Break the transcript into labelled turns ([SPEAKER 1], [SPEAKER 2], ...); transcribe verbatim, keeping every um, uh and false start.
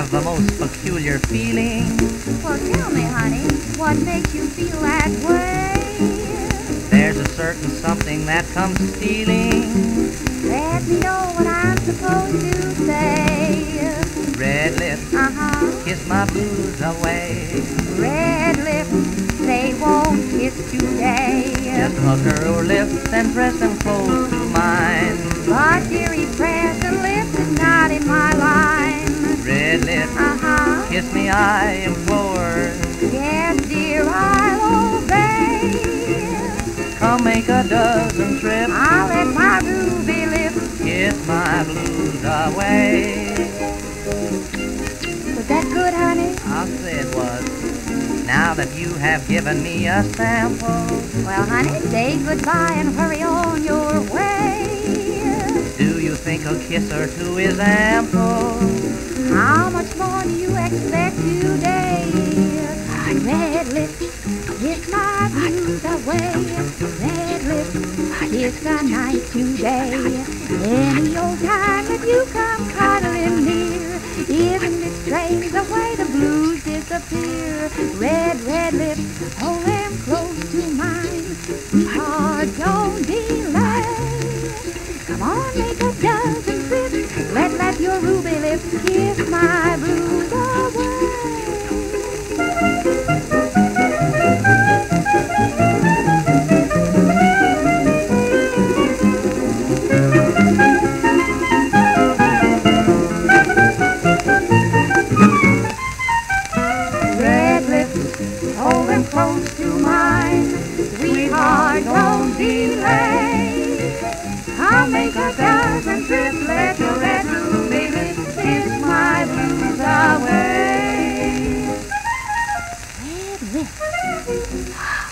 [SPEAKER 1] have the most peculiar feeling.
[SPEAKER 2] Well, tell me, honey, what makes you feel that way?
[SPEAKER 1] There's a certain something that comes stealing.
[SPEAKER 2] Let me know what I'm supposed to say.
[SPEAKER 1] Red lips,
[SPEAKER 2] Uh-huh.
[SPEAKER 1] kiss my blues away.
[SPEAKER 2] Red lips, they won't kiss today.
[SPEAKER 1] Just hug her lips and press them close to mine.
[SPEAKER 2] But dearie, pressing lips is not in my line.
[SPEAKER 1] Red lips,
[SPEAKER 2] Uh-huh.
[SPEAKER 1] kiss me, I implore.
[SPEAKER 2] Yes, dear, I'll obey.
[SPEAKER 1] Come make a dozen trips.
[SPEAKER 2] I'll let my ruby lips
[SPEAKER 1] Kiss my blues away.
[SPEAKER 2] Was that good, honey?
[SPEAKER 1] I'll say it was. Now that you have given me a sample,
[SPEAKER 2] Well, honey, say goodbye and hurry on your way.
[SPEAKER 1] do you think a kiss or two is ample?
[SPEAKER 2] How much more do you expect today? Red lips, kiss my blues away. Red lips, kiss the night today. Any old time that you come cuddling near, isn't it strange the way the blues disappear? Red, red lips, hold them close to mine. Sweetheart, don't delay. Come on, make a dozen trips. Let, let your ruby lips kiss my blues away. Red lips, hold them close to mine. Sweetheart, don't delay. I'll make a dozen trips. Let your red ruby lips kiss my blues away. Red lips.